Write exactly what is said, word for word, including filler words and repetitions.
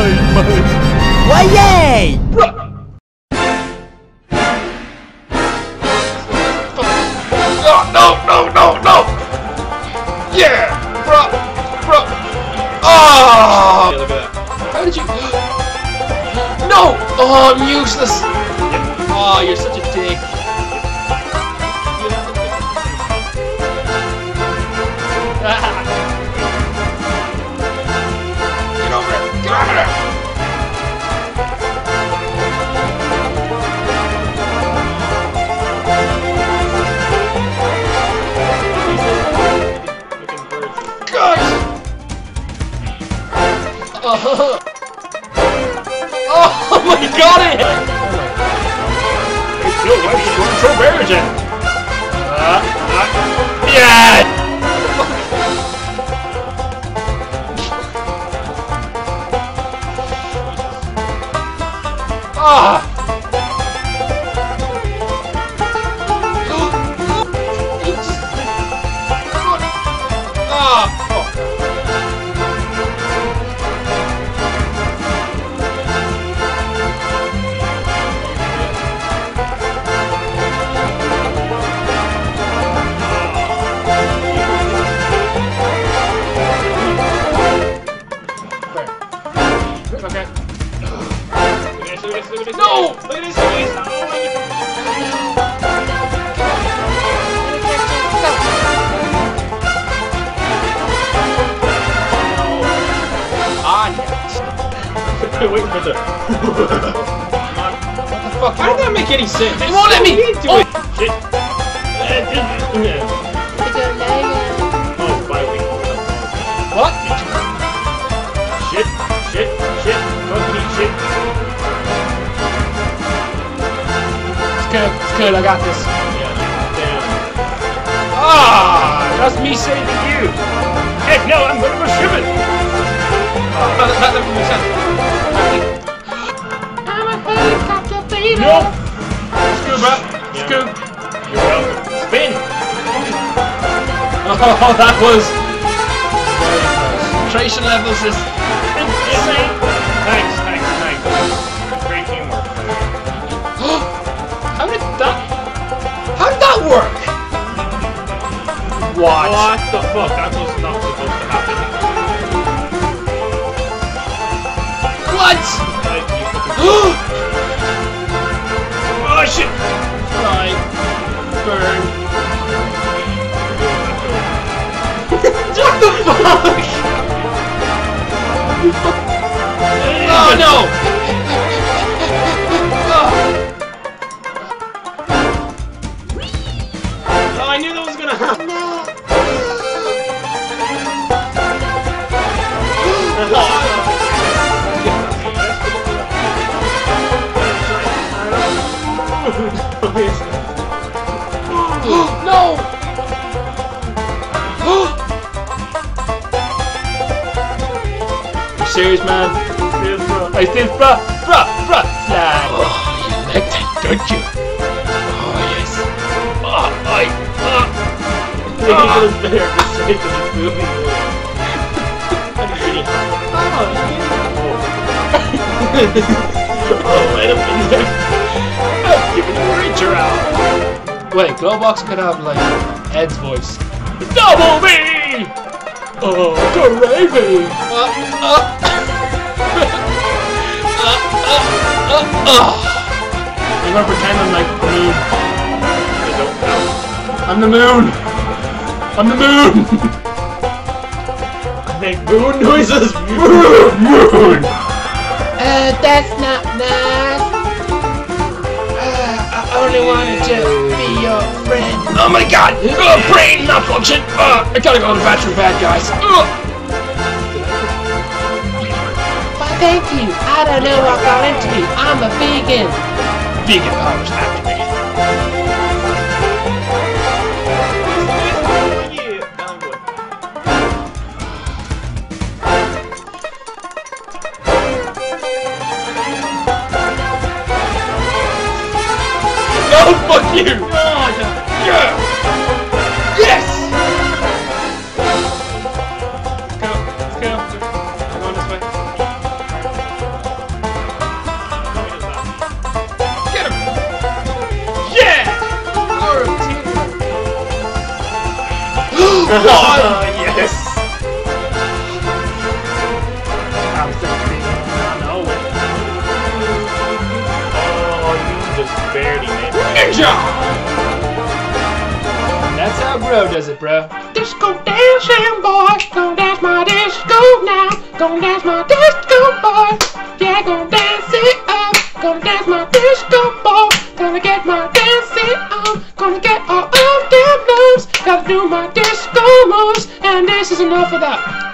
Why, yay! Oh, no, no, no, no! Yeah! Bro! Bro! Oh! Yeah, look at that. How did you... No! Oh, I'm useless! Oh, you're such a dick. Get over it! Get over it! Guys! Oh, oh my god! It hit! Yo, why are you going for Barrigan? Uh, uh, yeah! Ah! Ah! Okay. Look at this, look at this, look at this. No! Look at this, look at this. Oh, Ah, yes. wait for the... What the fuck? How did that make any sense? It It won't let me do oh. it. Shit. Oh, by week. What? Shit, shit, shit. Fucking eat shit. It's good. It's good. I got this. Yeah, damn. Ah! That's me saving you. Heck no, I'm gonna go swimming. Oh, that, that doesn't make sense. I'm a helicopter baby. Nope. Scuba. Yeah. Scoop. You're welcome. Spin. Oh, that was very close. Concentration levels is Insane. Thanks, thanks, thanks. Great teamwork. How did that? How did that work? What? What the fuck? That was not supposed to happen. What? Like, you fucking... Oh shit! Die. Burn. What the fuck? Oh no! Oh, I knew that was gonna happen. No! You serious, man? Yes, bro. I said, bruh, bruh, bruh, slide. Oh, you like that, don't you? Oh, yes. Oh, I, uh, He goes there just straight to this movie. Oh, wait a minute. I'm giving you a reacher out. wait, Glowbox could have, like, Ed's voice. Double me! Oh, gravy! Uh, uh, uh, uh, uh, uh. I'm gonna pretend I'm like the moon. I don't know. I'm the moon! I'm the moon! I make moon noises. Moon! Moon! Uh, that's not nice. Uh, I only wanted to be your friend. Oh my god! Uh, brain malfunction! Uh, I gotta go to the bathroom, bad guys. Uh. Why, thank you. I don't know what got into me. I'm a vegan. Vegan powers activated. Oh, fuck you! Oh, yeah. Yeah! Yes! Let's go. Let's go. I'm going this way. Yes. I'm sixteen. I know it. Oh, you just barely made it. Ninja! That's how bro does it, bro. Disco dancing boy, gon' dance my disco now. Gon' dance my disco boy. Yeah, gon' dance it up. Gon' dance my disco boy. Gonna get my dancing on. Gonna get all of them moves. Gotta do my disco moves. And this is enough of that.